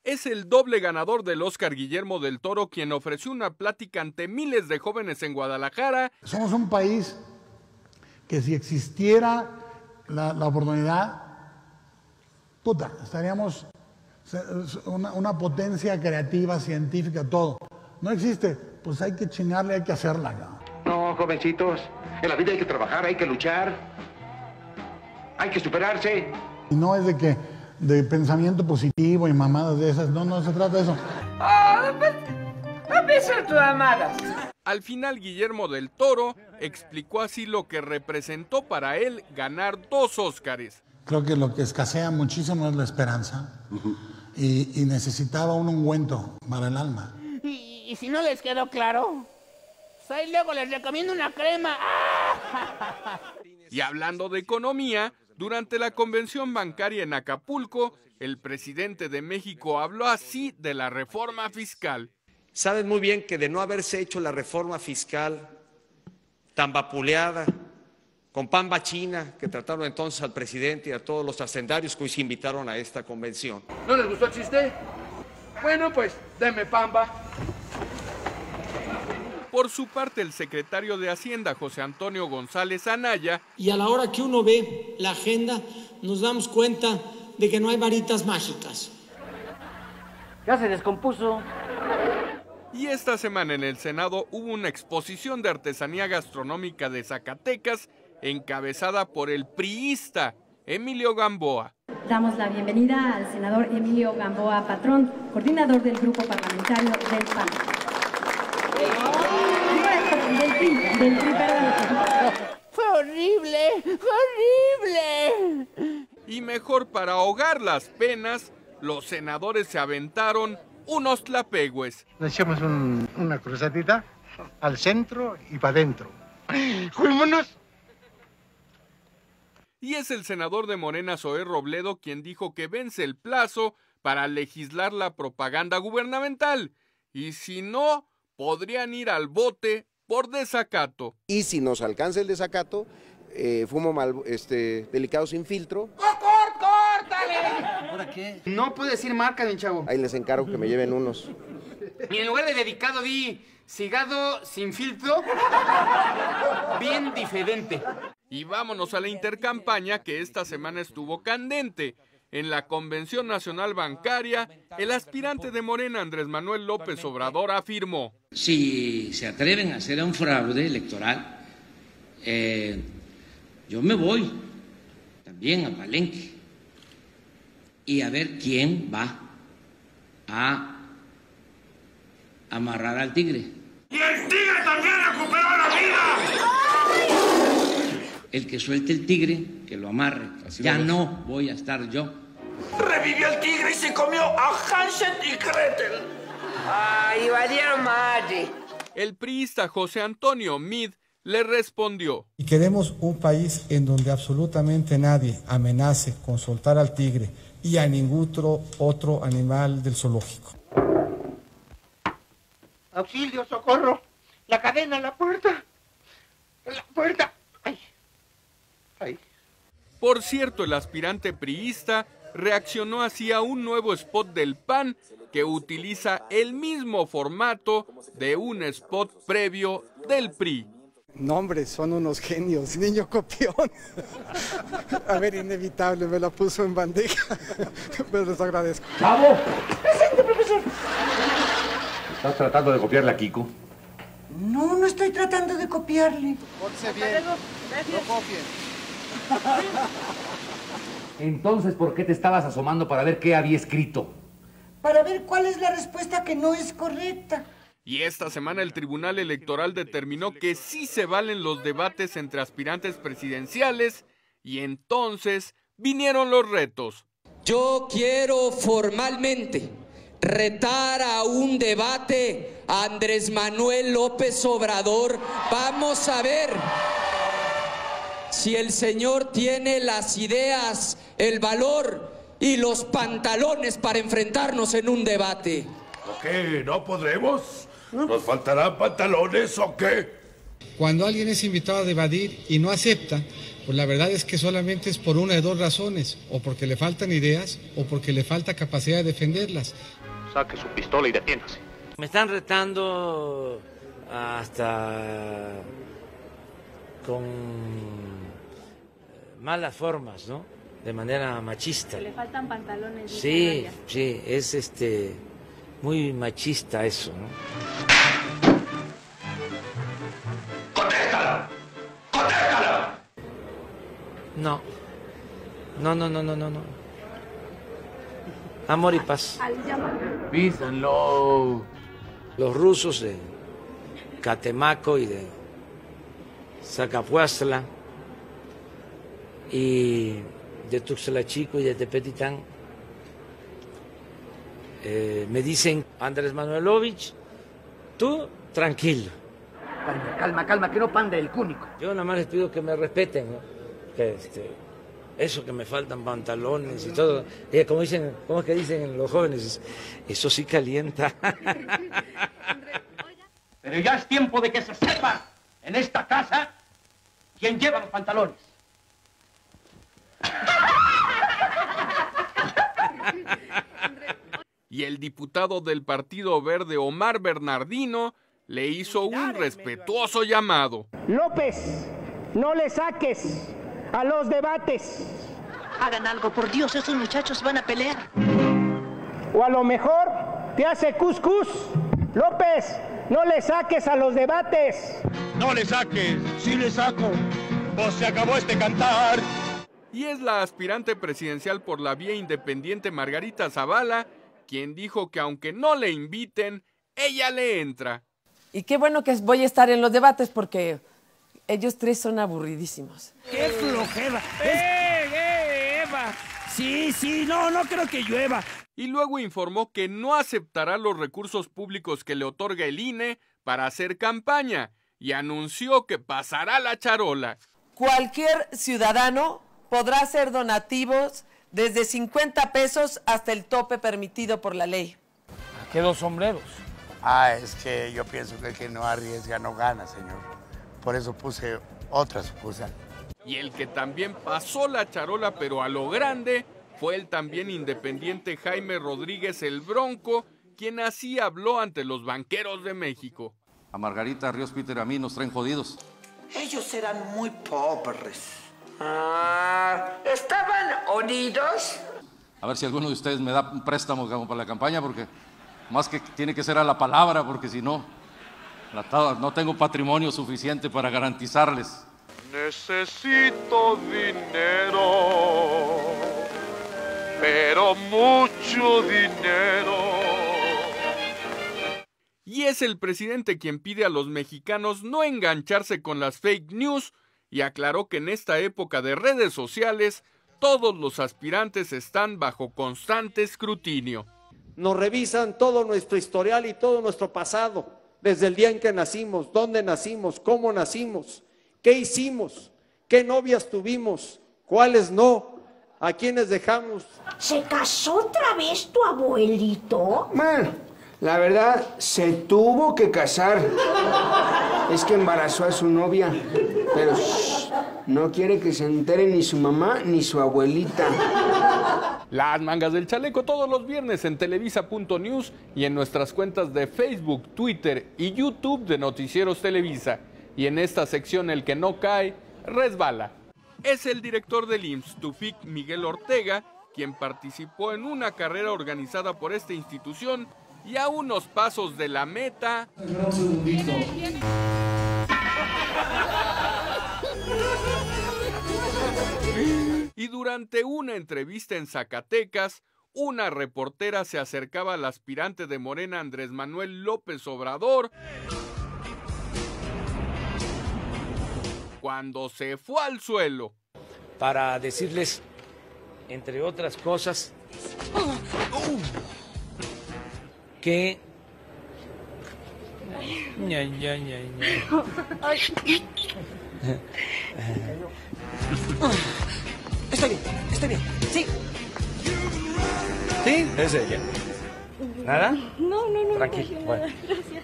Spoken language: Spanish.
Es el doble ganador del Oscar Guillermo del Toro, quien ofreció una plática ante miles de jóvenes en Guadalajara. Somos un país que si existiera la oportunidad, estaríamos una potencia creativa, científica, todo. No existe, pues hay que chingarle, hay que hacerla. No, jovencitos, en la vida hay que trabajar, hay que luchar, hay que superarse. Y no es de pensamiento positivo y mamadas de esas, no se trata de eso. A veces tú amadas. Al final, Guillermo del Toro explicó así lo que representó para él ganar 2 Óscares. Creo que lo que escasea muchísimo es la esperanza y necesitaba un ungüento para el alma. ¿Y si no les quedó claro? Pues ahí luego les recomiendo una crema. Y hablando de economía, durante la convención bancaria en Acapulco, el presidente de México habló así de la reforma fiscal. Saben muy bien que de no haberse hecho la reforma fiscal tan vapuleada, con pamba china, que trataron entonces al presidente y a todos los hacendarios que hoy se invitaron a esta convención. ¿No les gustó el chiste? Bueno, pues, denme pamba. Por su parte, el secretario de Hacienda, José Antonio González Anaya. Y a la hora que uno ve la agenda, nos damos cuenta de que no hay varitas mágicas. Ya se descompuso. Y esta semana en el Senado hubo una exposición de artesanía gastronómica de Zacatecas, encabezada por el priista Emilio Gamboa. Damos la bienvenida al senador Emilio Gamboa Patrón, coordinador del grupo parlamentario del PAN. Del PRI, perdón. ¡Fue horrible! ¡Horrible! Y mejor para ahogar las penas, los senadores se aventaron unos tlapegües. Nos echamos una cruzadita al centro y para adentro. ¡Juémonos! Y es el senador de Morena, Zoé Robledo, quien dijo que vence el plazo para legislar la propaganda gubernamental. Y si no, podrían ir al bote por desacato. Y si nos alcanza el desacato, fumo delicado sin filtro. ¡Córtale! ¿Ahora qué? No puede decir marca, mi chavo. Ahí les encargo que me lleven unos. Y en lugar de dedicado, di cigado sin filtro, bien diferente. Y vámonos a la intercampaña que esta semana estuvo candente. En la Convención Nacional Bancaria, el aspirante de Morena, Andrés Manuel López Obrador, afirmó: si se atreven a hacer un fraude electoral, yo me voy también a Palenque y a ver quién va a amarrar al tigre. ¡Y el tigre también recuperó la vida! El que suelte el tigre, que lo amarre. Así ya no voy a estar yo. Revivió el tigre y se comió a Hansel y Gretel. ¡Ay, valieron madre! El priista José Antonio Meade le respondió: y queremos un país en donde absolutamente nadie amenace con soltar al tigre y a ningún otro animal del zoológico. ¡Auxilio, socorro! ¡La cadena, la puerta! ¡La puerta! ¡Ay! ¡Ay! Por cierto, el aspirante priista reaccionó así a un nuevo spot del PAN que utiliza el mismo formato de un spot previo del PRI. No, hombre, son unos genios, niño copión. A ver, inevitable, me la puso en bandeja, pero les agradezco. ¡Chavo! ¡Presente, profesor! ¿Estás tratando de copiarle a Kiko? No, no estoy tratando de copiarle. Pórtese bien, no copien. Entonces, ¿por qué te estabas asomando para ver qué había escrito? Para ver cuál es la respuesta que no es correcta. Y esta semana el Tribunal Electoral determinó que sí se valen los debates entre aspirantes presidenciales y entonces vinieron los retos. Yo quiero formalmente retar a un debate a Andrés Manuel López Obrador. Vamos a ver si el señor tiene las ideas, el valor y los pantalones para enfrentarnos en un debate. ¿O qué? ¿No podremos? ¿Nos faltarán pantalones o qué? Cuando alguien es invitado a debatir y no acepta, pues la verdad es que solamente es por una de dos razones, o porque le faltan ideas o porque le falta capacidad de defenderlas. Saque su pistola y deténgase. Me están retando hasta con malas formas, ¿no? De manera machista. Le faltan pantalones. Sí, sí, es muy machista eso, ¿no? ¡Contéstala! ¡Contéstala! No. Amor y paz. Peace and love. Los rusos de Catemaco y de Zacapuastla y de Tuxtla Chico y de Tepetitán me dicen, Andrés Manuelovich, tú tranquilo. Calma, que no pande el cúnico. Yo nada más les pido que me respeten, ¿no? Que eso que me faltan pantalones y todo. Como dicen, ¿cómo es que dicen los jóvenes? Eso sí calienta. Pero ya es tiempo de que se sepa en esta casa quién lleva los pantalones. Y el diputado del Partido Verde, Omar Bernardino, le hizo un respetuoso llamado. López, no le saques a los debates. Hagan algo, por Dios, esos muchachos van a pelear. O a lo mejor te hace cuscús. López, no le saques a los debates. No le saques, sí le saco. Pues se acabó este cantar. Y es la aspirante presidencial por la vía independiente Margarita Zavala quien dijo que aunque no le inviten, ella le entra. Y qué bueno que voy a estar en los debates porque ellos tres son aburridísimos. ¡Qué flojera! Eva! Sí, no creo que llueva. Y luego informó que no aceptará los recursos públicos que le otorga el INE para hacer campaña y anunció que pasará la charola. Cualquier ciudadano podrá hacer donativos desde 50 pesos hasta el tope permitido por la ley. ¿Qué dos sombreros? Es que yo pienso que el que no arriesga no gana, señor. Por eso puse otra sucursal. Y el que también pasó la charola, pero a lo grande, fue el también independiente Jaime Rodríguez el Bronco, quien así habló ante los banqueros de México. A Margarita Ríos Peter a mí nos traen jodidos. Ellos eran muy pobres. ¿Estaban unidos? A ver si alguno de ustedes me da un préstamo para la campaña, porque más que tiene que ser a la palabra, porque si no, no tengo patrimonio suficiente para garantizarles. Necesito dinero, pero mucho dinero. Y es el presidente quien pide a los mexicanos no engancharse con las fake news y aclaró que en esta época de redes sociales todos los aspirantes están bajo constante escrutinio. Nos revisan todo nuestro historial y todo nuestro pasado, desde el día en que nacimos, dónde nacimos, cómo nacimos, qué hicimos, qué novias tuvimos, cuáles no, a quiénes dejamos. ¿Se casó otra vez tu abuelito? Bueno, la verdad, se tuvo que casar. Es que embarazó a su novia, pero no quiere que se entere ni su mamá ni su abuelita. Las mangas del chaleco todos los viernes en televisa.news y en nuestras cuentas de Facebook, Twitter y YouTube de Noticieros Televisa. Y en esta sección el que no cae, resbala. Es el director del IMSS, Tufik Miguel Ortega, quien participó en una carrera organizada por esta institución y a unos pasos de la meta. Un segundito. Y durante una entrevista en Zacatecas, una reportera se acercaba al aspirante de Morena Andrés Manuel López Obrador cuando se fue al suelo. Para decirles, entre otras cosas, que... Estoy bien, sí. ¿Sí? ¿Es ella? ¿Nada? No. Tranquilo, bueno. Gracias.